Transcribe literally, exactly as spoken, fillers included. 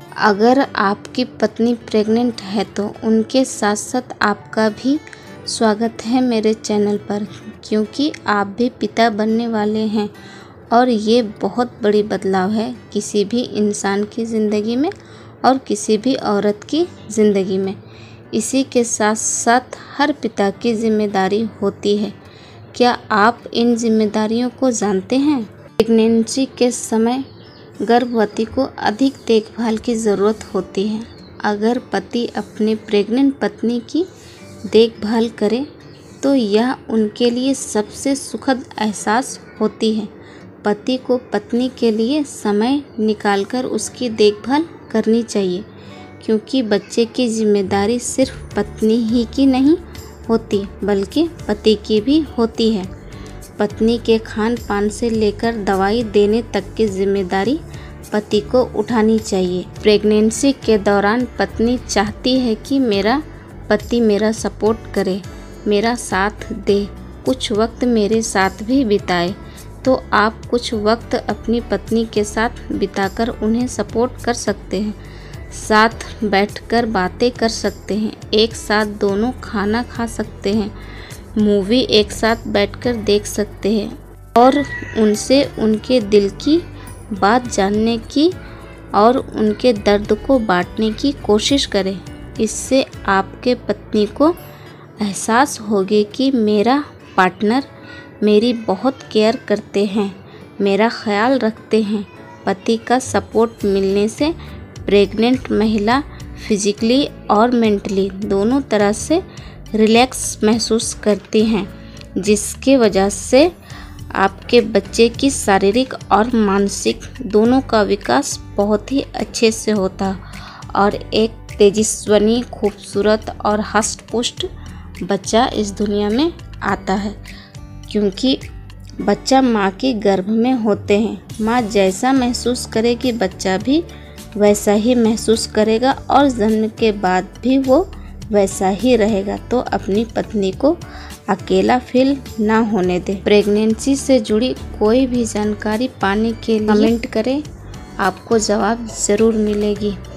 अगर आपकी पत्नी प्रेग्नेंट है तो उनके साथ साथ आपका भी स्वागत है मेरे चैनल पर, क्योंकि आप भी पिता बनने वाले हैं और ये बहुत बड़ी बदलाव है किसी भी इंसान की ज़िंदगी में और किसी भी औरत की ज़िंदगी में। इसी के साथ साथ हर पिता की जिम्मेदारी होती है। क्या आप इन जिम्मेदारियों को जानते हैं? प्रेगनेंसी के समय गर्भवती को अधिक देखभाल की ज़रूरत होती है। अगर पति अपने प्रेग्नेंट पत्नी की देखभाल करे तो यह उनके लिए सबसे सुखद एहसास होती है। पति को पत्नी के लिए समय निकालकर उसकी देखभाल करनी चाहिए, क्योंकि बच्चे की जिम्मेदारी सिर्फ पत्नी ही की नहीं होती बल्कि पति की भी होती है। पत्नी के खान पान से लेकर दवाई देने तक की जिम्मेदारी पति को उठानी चाहिए। प्रेगनेंसी के दौरान पत्नी चाहती है कि मेरा पति मेरा सपोर्ट करे, मेरा साथ दे, कुछ वक्त मेरे साथ भी बिताए। तो आप कुछ वक्त अपनी पत्नी के साथ बिताकर उन्हें सपोर्ट कर सकते हैं, साथ बैठकर बातें कर सकते हैं, एक साथ दोनों खाना खा सकते हैं, मूवी एक साथ बैठकर देख सकते हैं और उनसे उनके दिल की बात जानने की और उनके दर्द को बांटने की कोशिश करें। इससे आपके पत्नी को एहसास होगी कि मेरा पार्टनर मेरी बहुत केयर करते हैं, मेरा ख्याल रखते हैं। पति का सपोर्ट मिलने से प्रेग्नेंट महिला फिजिकली और मेंटली दोनों तरह से रिलैक्स महसूस करती हैं, जिसकी वजह से आपके बच्चे की शारीरिक और मानसिक दोनों का विकास बहुत ही अच्छे से होता और एक तेजस्वी, खूबसूरत और हष्ट-पुष्ट बच्चा इस दुनिया में आता है। क्योंकि बच्चा माँ के गर्भ में होते हैं। माँ जैसा महसूस करेगी बच्चा भी वैसा ही महसूस करेगा और जन्म के बाद भी वो वैसा ही रहेगा। तो अपनी पत्नी को अकेला फील ना होने दें। प्रेगनेंसी से जुड़ी कोई भी जानकारी पाने के लिए कमेंट करें, आपको जवाब ज़रूर मिलेगी।